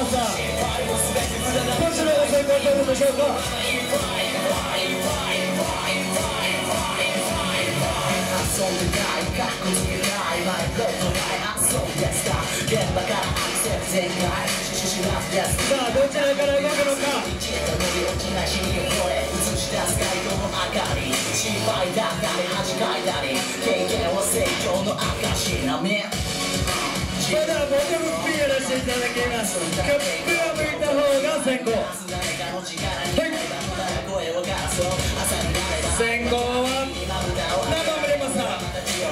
さん、どちらが成功しているんでしょうか。遊んでないかっこつけないマイブロッドない遊んでた現場からアクセル全開シュシュラフです。さあどちらから動くのか。一度乗り落ちないシーンを映し出す街灯の明かり心配だったり恥かいたり経験は成長の証なみ。それではボトムスピードしていただきます。キャップが向いた方が先行。先行は生ブレマさん。さあ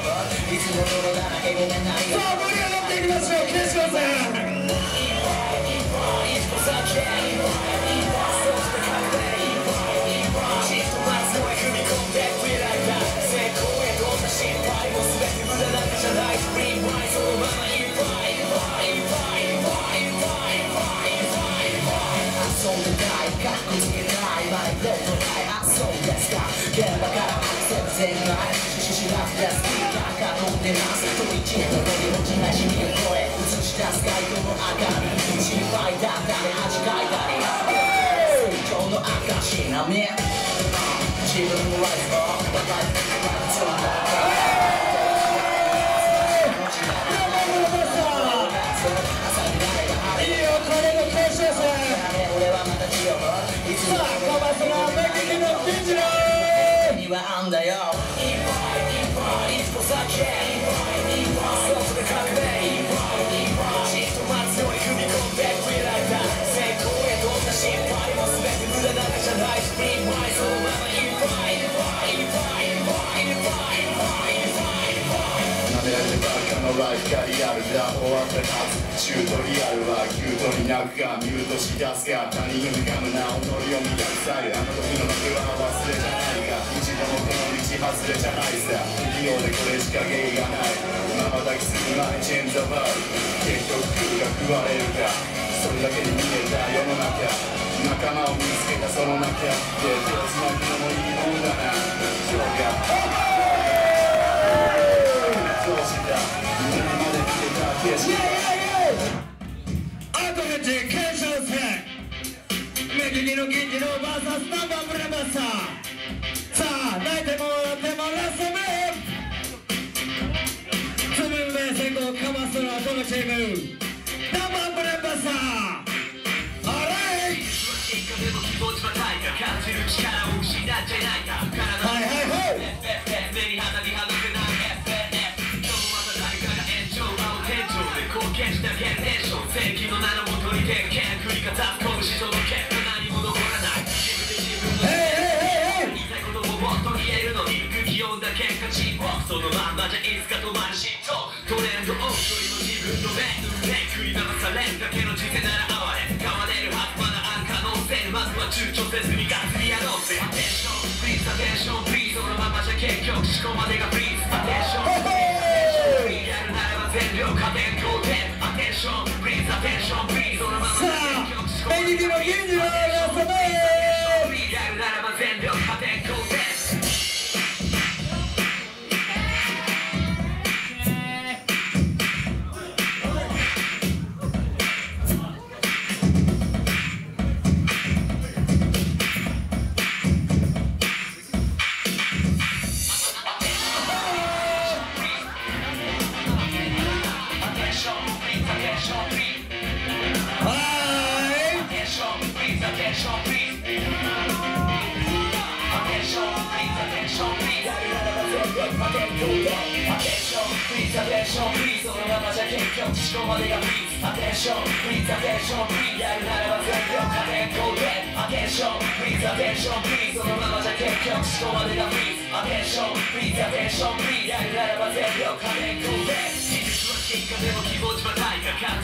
盛り上がっていきましょう。決勝戦。遊んでないかっこつけないマイブロッドない遊んでた現場からアクセル全開シュシュラフですスピーカーが飛んでますと一度乗り落ちないシミを超え映し出す街灯の明かり心配だったり恥かいたり成長の証なみ自分のライフをライフをなんだよ。ライフがリアルだ終わったはずチュートリアルはキュートに泣くかミュートし出すか他人に向かむな己を見たくさいあの時の負けは忘れじゃないか一度もこの道外れじゃないさ不器用でこれしか芸がない瞬きする前チェンザバー結局食うか食われるかそれだけに見えた世の中仲間を見つけたその中で手をつなぐのもいいもんだな今日がどうしたアートメンチ検証戦目利きの銀次の VS ナンバーブレマスターさあ泣いても笑ってもラストメンつぶめ先行かますのはどのチームナンバーブレマスターあれいはいはいはい正義の名のもとに鉄拳振りかざす拳との結果何も残らない自分で自分の言いたいことをもっと言えるのに空気読んだ結果沈黙そのまんまじゃいつか止まる浸透トレンドオフよりも自分の目振り回されるだけの時世なら哀れ変われるはずまだある可能性まずは躊躇せずにガッツリやろうぜアテンションプリーズアテンションプリーズそのままじゃ結局思考までがフリーズアテンションプリーズやるならば全量加点5点アテンションプリーズアテンションプリーズそのままじゃ結局目利きの銀次のラストメンやるならば全量加点5点思考までがフリーズアテンションプリーズアテンションプリーズやるならば全量加点5点アテンションプリーズアテンションプリーズそのままじゃ結局思考までがフリーズアテンションプリーズアテンションプリーズやるならば全量加点5点技術は進化でも気持ちは退化